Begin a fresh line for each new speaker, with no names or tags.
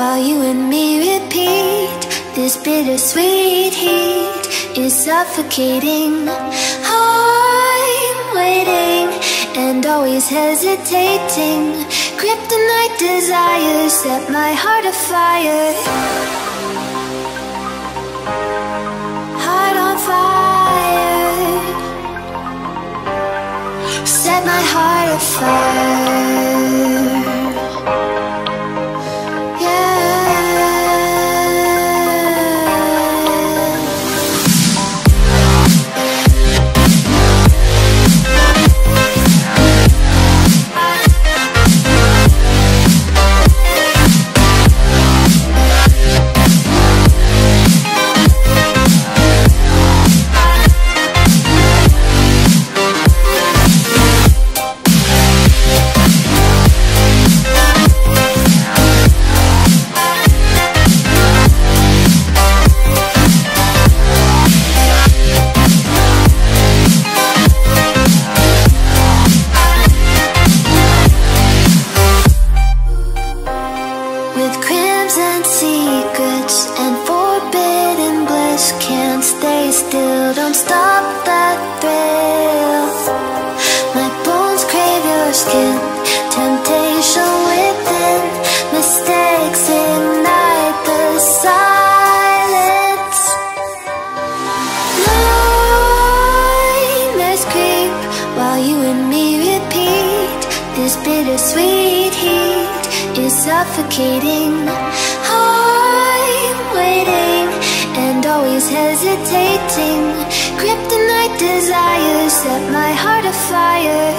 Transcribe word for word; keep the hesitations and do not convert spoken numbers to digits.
while you and me repeat. This bittersweet heat is suffocating. I'm waiting and always hesitating. Kryptonite desires set my heart afire. Heart on fire. Set my heart afire. Don't stop that thrill. My bones crave your skin. Temptation within. Mistakes ignite the silence. Nightmares creep while you and me repeat. This bittersweet heat is suffocating. I'm waiting and always hesitating. Kryptonite desires set my heart afire.